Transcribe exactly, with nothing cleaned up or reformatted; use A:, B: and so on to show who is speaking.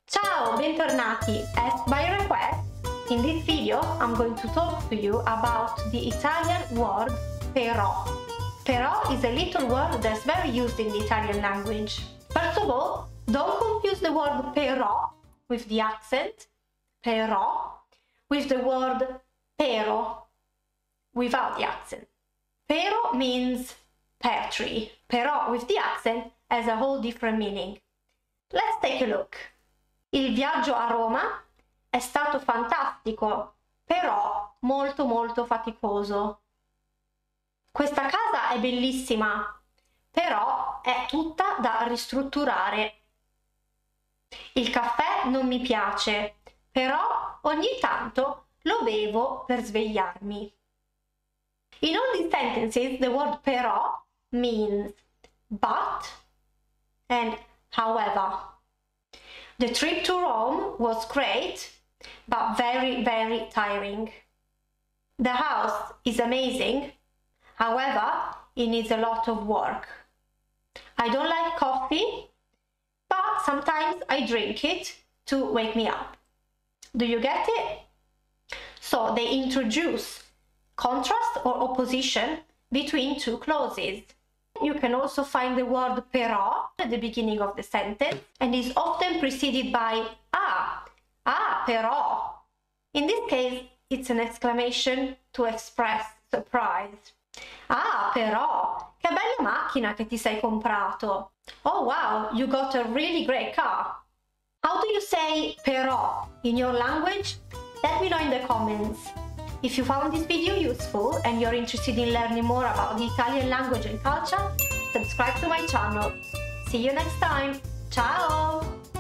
A: Ciao, bentornati! As by request, in this video I'm going to talk to you about the Italian word però. Però is a little word that's very used in the Italian language. First of all, don't confuse the word però with the accent, però, with the word pero without the accent. Pero means pear tree. Però with the accent has a whole different meaning. Let's take a look. Il viaggio a Roma è stato fantastico, però molto molto faticoso. Questa casa è bellissima, però è tutta da ristrutturare. Il caffè non mi piace, però ogni tanto lo bevo per svegliarmi. In all these sentences, the word però means but and however. The trip to Rome was great, but very, very tiring. The house is amazing, however, it needs a lot of work. I don't like coffee, but sometimes I drink it to wake me up. Do you get it? So they introduce contrast or opposition between two clauses. You can also find the word però at the beginning of the sentence and is often preceded by ah, ah, però. In this case, it's an exclamation to express surprise. Ah, però, che bella macchina che ti sei comprato. Oh wow, you got a really great car. How do you say però in your language? Let me know in the comments. If you found this video useful and you're interested in learning more about the Italian language and culture, subscribe to my channel. See you next time. Ciao!